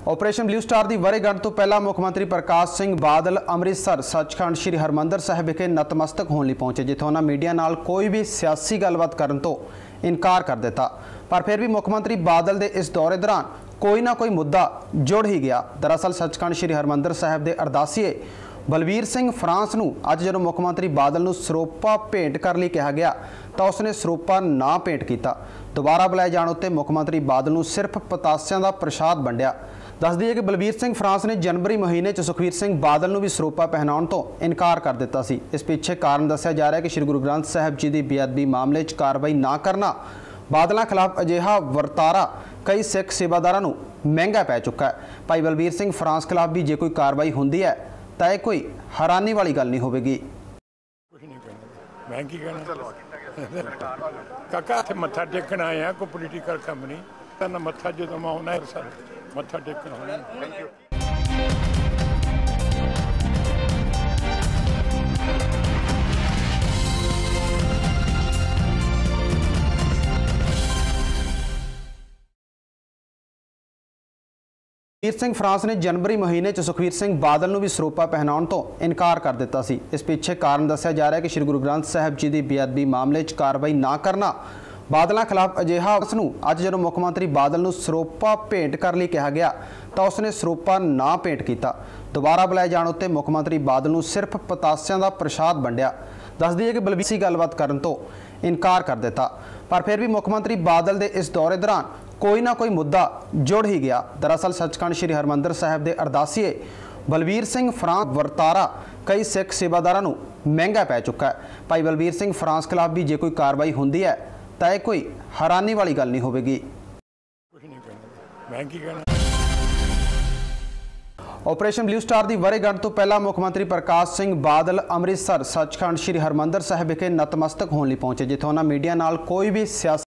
Operation blue star की वर्षगांठ तो पहला मुख्यमंत्री प्रकाश सिंह बादल अमृतसर सचखंड श्री हरमंदर साहिब विखे नतमस्तक होने पहुंचे, जिथे उन्होंने मीडिया नाल कोई भी सियासी गलबात करने तो इनकार कर दिता। पर फिर भी मुख्यमंत्री बादल के इस दौरे दौरान कोई ना कोई मुद्दा जुड़ ही गया। दरअसल सचखंड श्री हरमंदर साहिब के अरदासीए बलबीर सिंह फ्रांस नूं अज जो मुख्यमंत्री बादल नूं सरोपा भेंट कर लिए कहा गया तो उसने सरोपा ना भेंट किया। दोबारा बुलाए जाने उत्ते मुख्यमंत्री बादल नूं सिर्फ पतासियां दा प्रसाद वंडिया। दस दईए कि बलबीर सिंह फ्रांस ने जनवरी महीने च सुखबीर सिंह बादल नूं भी सरोपा पहनाउण तो इनकार कर दिता सी। इस पिछे कारण दस्सिया जा रहा है कि श्री गुरु ग्रंथ साहिब जी की बेअदबी मामले च कार्रवाई ना करना बादलों खिलाफ अजिहा वरतारा कई सिख सेवादारां नूं महंगा पै चुका है। भाई बलबीर सिंह फ्रांस खिलाफ भी जे कोई कार्रवाई होंदी है तो यह कोई हैरानी वाली गल नहीं होगी। मैं की कहना काका इत्थे मत्था टेकण आए हैं, कोई पोलीटिकल कम नहीं। मत्था जो मैं आना सर मत्था टेकण आना। बलबीर सिंह फ्रांस ने जनवरी महीने च सुखबीर सिंह बादल नूं भी सरोपा पहनाउण तो इनकार कर दिता सी। इस पिछे कारण दस्सिया जा रहा है कि श्री गुरु ग्रंथ साहिब जी की बेअदबी मामले च कार्रवाई ना करना बादलों खिलाफ अजिहा अज जो मुख्यमंत्री बादल नूं सरोपा भेंट कर लिए कहा गया तो उसने सरोपा ना भेंट किया। दोबारा बुलाए जाने उत्ते मुख्यमंत्री बादल नूं सिर्फ पतासियां दा प्रसाद वंडिया। दस दईए कि बलबीर सिंह गलबात करने तो इनकार कर दिता। पर फिर भी मुख्यमंत्री बादल के इस दौरे दौरान कोई ना कोई मुद्दा जुड़ ही गया। दरअसल सचखंड श्री हरमंदर साहिब के अरदासीए बलबीर सिंह फ्रांस वरतारा कई सिख सेवादारां नूं महंगा पै चुका है। भाई बलबीर सिंह फ्रांस खिलाफ भी जे कोई कार्रवाई होंदी है तो यह कोई हैरानी वाली गल नहीं होगी। मैं की कहना ऑपरेशन ब्लू स्टार की वर्षगांठ तो पहला मुख्यमंत्री प्रकाश सिंह बादल अमृतसर सचखंड श्री हरमंदर साहिब विखे नतमस्तक होने पहुंचे, जिथे उन्होंने मीडिया नाल कोई भी सियासी